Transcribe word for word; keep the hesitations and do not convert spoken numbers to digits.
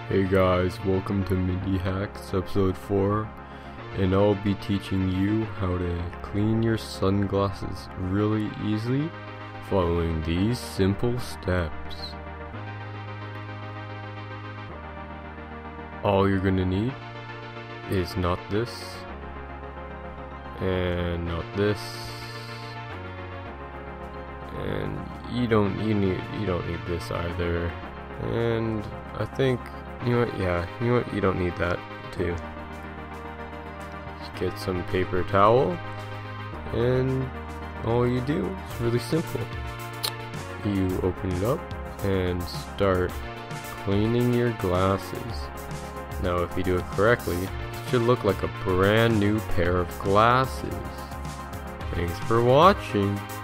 Hey guys, welcome to Mindyhacks episode four, and I'll be teaching you how to clean your sunglasses really easily following these simple steps. All you're gonna need is not this, and not this, and you don't you need you don't need this either, and I think you know what, yeah, you know what, you don't need that too. Just get some paper towel, and all you do is really simple. You open it up and start cleaning your glasses. Now if you do it correctly, it should look like a brand new pair of glasses. Thanks for watching.